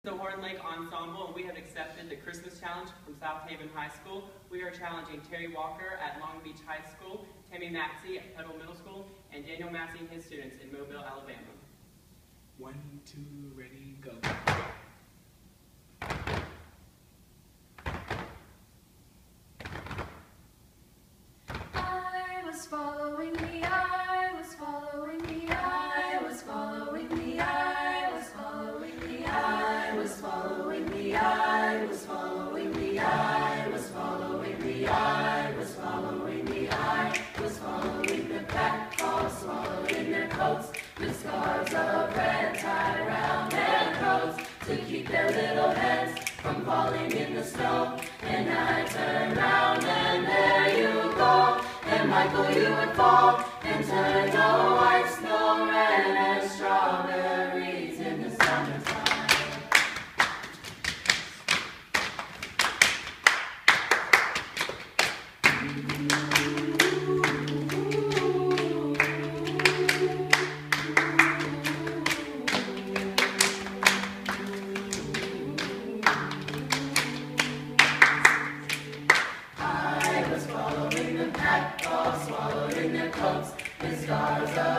The Horn Lake Ensemble, and we have accepted the Christmas Challenge from Southaven High School. We are challenging Terry Walker at Long Beach High School, Tammy Maxey at Petal Middle School, and Daniel Massey and his students in Mobile, Alabama. 1, 2, ready, go. I was following the eye, was following the eye, was following the eye, was following the eye, was following the eye, was following the eye, was following the eye, was following the eye, was following the pack, all swallowed in their coats, with scarves of red tied round their throats, to keep their little heads from falling in the snow. And I turned round and there you go, and Michael, you would fall and turn the white snow red as strawberries in the summertime. Swallowed in their coats, with scars of